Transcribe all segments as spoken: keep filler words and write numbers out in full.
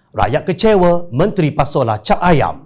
Rakyat kecewa, Menteri Pasola cap ayam.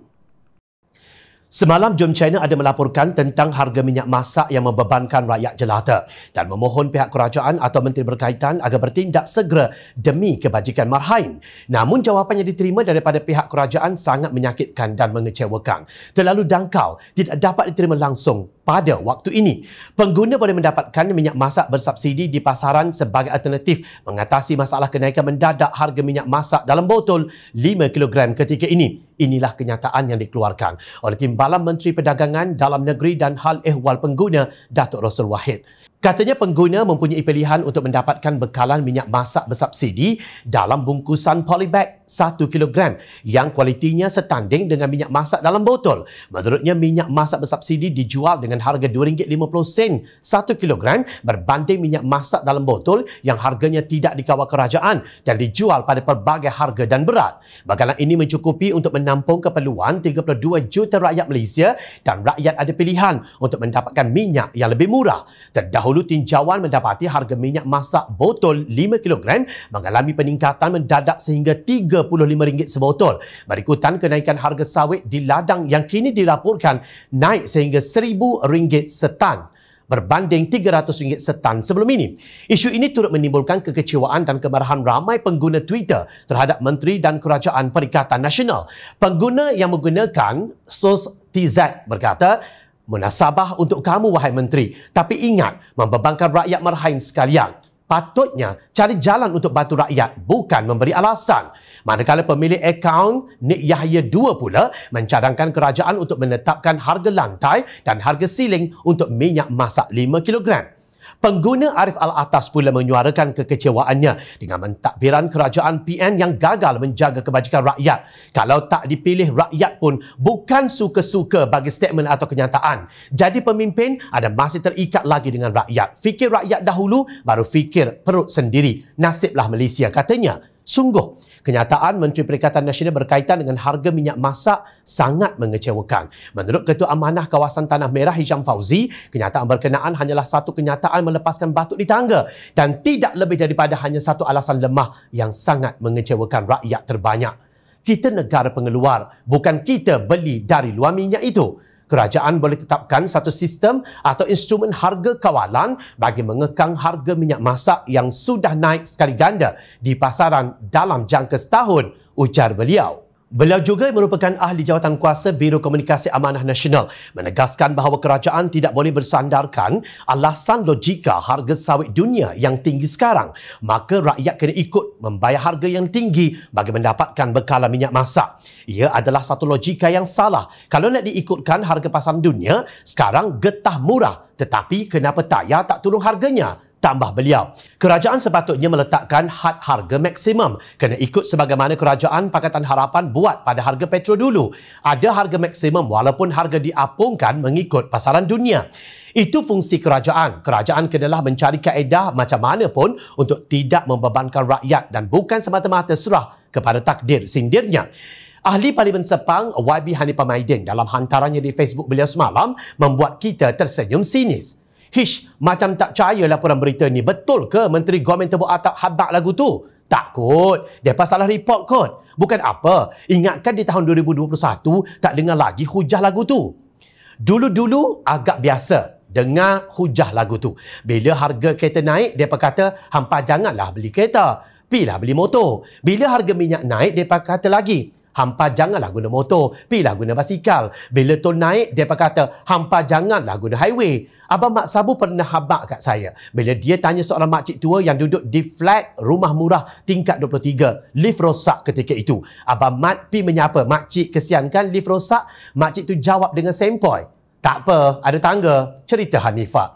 Semalam, Jom China ada melaporkan tentang harga minyak masak yang membebankan rakyat jelata dan memohon pihak kerajaan atau menteri berkaitan agar bertindak segera demi kebajikan marhain. Namun, jawapan yang diterima daripada pihak kerajaan sangat menyakitkan dan mengecewakan. Terlalu dangkal, tidak dapat diterima langsung pada waktu ini. Pengguna boleh mendapatkan minyak masak bersubsidi di pasaran sebagai alternatif mengatasi masalah kenaikan mendadak harga minyak masak dalam botol lima kilogram ketika ini. Inilah kenyataan yang dikeluarkan oleh Timbalan Menteri Perdagangan Dalam Negeri dan Hal Ehwal Pengguna, Datuk Rasul Wahid. Katanya pengguna mempunyai pilihan untuk mendapatkan bekalan minyak masak bersubsidi dalam bungkusan polybag satu kilogram yang kualitinya setanding dengan minyak masak dalam botol. Menurutnya, minyak masak bersubsidi dijual dengan harga dua ringgit lima puluh sen satu kilogram berbanding minyak masak dalam botol yang harganya tidak dikawal kerajaan dan dijual pada pelbagai harga dan berat. Bekalan ini mencukupi untuk menampung keperluan tiga puluh dua juta rakyat Malaysia dan rakyat ada pilihan untuk mendapatkan minyak yang lebih murah. Terdahulu Dulu tinjauan mendapati harga minyak masak botol lima kilogram mengalami peningkatan mendadak sehingga tiga puluh lima ringgit sebotol. Berikutan kenaikan harga sawit di ladang yang kini dilaporkan naik sehingga seribu ringgit setan berbanding tiga ratus ringgit setan sebelum ini. Isu ini turut menimbulkan kekecewaan dan kemarahan ramai pengguna Twitter terhadap Menteri dan Kerajaan Perikatan Nasional. Pengguna yang menggunakan sos T Z berkata, "Munasabah untuk kamu, wahai Menteri. Tapi ingat, membebankan rakyat marhain sekalian. Patutnya cari jalan untuk bantu rakyat, bukan memberi alasan." Manakala pemilik akaun Nik Yahya dua pula mencadangkan kerajaan untuk menetapkan harga lantai dan harga siling untuk minyak masak lima kilogram. Pengguna Arif Al-Atas pula menyuarakan kekecewaannya dengan mentadbiran kerajaan P N yang gagal menjaga kebajikan rakyat. Kalau tak dipilih rakyat pun bukan suka-suka bagi statement atau kenyataan. Jadi pemimpin ada masih terikat lagi dengan rakyat. Fikir rakyat dahulu, baru fikir perut sendiri. Nasiblah Malaysia, katanya. Sungguh, kenyataan Menteri Perikatan Nasional berkaitan dengan harga minyak masak sangat mengecewakan. Menurut Ketua Amanah Kawasan Tanah Merah Hisham Fauzi, kenyataan berkenaan hanyalah satu kenyataan melepaskan batuk di tangga dan tidak lebih daripada hanya satu alasan lemah yang sangat mengecewakan rakyat terbanyak. Kita negara pengeluar, bukan kita beli dari luar minyak itu. Kerajaan boleh tetapkan satu sistem atau instrumen harga kawalan bagi mengekang harga minyak masak yang sudah naik sekali ganda di pasaran dalam jangka setahun, ujar beliau. Beliau juga merupakan ahli jawatan kuasa Biro Komunikasi Amanah Nasional, menegaskan bahawa kerajaan tidak boleh bersandarkan alasan logika harga sawit dunia yang tinggi sekarang. Maka rakyat kena ikut membayar harga yang tinggi bagi mendapatkan bekalan minyak masak. Ia adalah satu logika yang salah. Kalau nak diikutkan harga pasaran dunia, sekarang getah murah. Tetapi kenapa tayar tak turun harganya? Tambah beliau, kerajaan sepatutnya meletakkan had harga maksimum. Kena ikut sebagaimana kerajaan Pakatan Harapan buat pada harga petrol dulu. Ada harga maksimum walaupun harga diapungkan mengikut pasaran dunia. Itu fungsi kerajaan. Kerajaan kenalah mencari kaedah macam mana pun untuk tidak membebankan rakyat dan bukan semata-mata serah kepada takdir sindirnya. Ahli Parlimen Sepang Y B Hanifah Maidin dalam hantarannya di Facebook beliau semalam membuat kita tersenyum sinis. Hish, macam tak percaya laporan berita ni. Betul ke Menteri Government tebuk atap habak lagu tu? Tak kot. Mereka salah report kot. Bukan apa. Ingatkan di tahun dua ribu dua puluh satu, tak dengar lagi hujah lagu tu. Dulu-dulu agak biasa dengar hujah lagu tu. Bila harga kereta naik, mereka kata, hampa janganlah beli kereta. Pilah beli motor. Bila harga minyak naik, mereka kata lagi, hampa janganlah guna motor, pilah guna basikal. Bila tol naik, dia kata, hampa janganlah guna highway. Abang Mak Sabu pernah habak kat saya. Bila dia tanya seorang makcik tua yang duduk di flat rumah murah tingkat dua puluh tiga, lift rosak ketika itu. Abang Mat pi menyapa, makcik kesian kan lift rosak? Makcik tu jawab dengan sempoi, tak apa, ada tangga. Cerita Hanifah.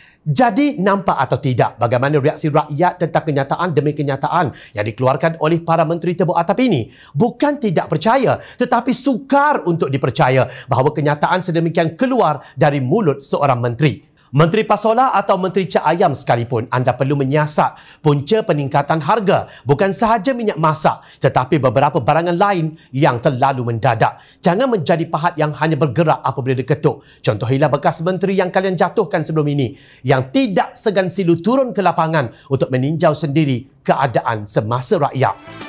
Jadi nampak atau tidak bagaimana reaksi rakyat tentang kenyataan demi kenyataan yang dikeluarkan oleh para menteri tebuk atap ini? Bukan tidak percaya, tetapi sukar untuk dipercaya bahawa kenyataan sedemikian keluar dari mulut seorang menteri. Menteri Pasola atau Menteri Cap Ayam sekalipun, anda perlu menyiasat punca peningkatan harga. Bukan sahaja minyak masak, tetapi beberapa barangan lain yang terlalu mendadak. Jangan menjadi pahat yang hanya bergerak apabila diketuk. Contohilah bekas menteri yang kalian jatuhkan sebelum ini, yang tidak segan silu turun ke lapangan untuk meninjau sendiri keadaan semasa rakyat.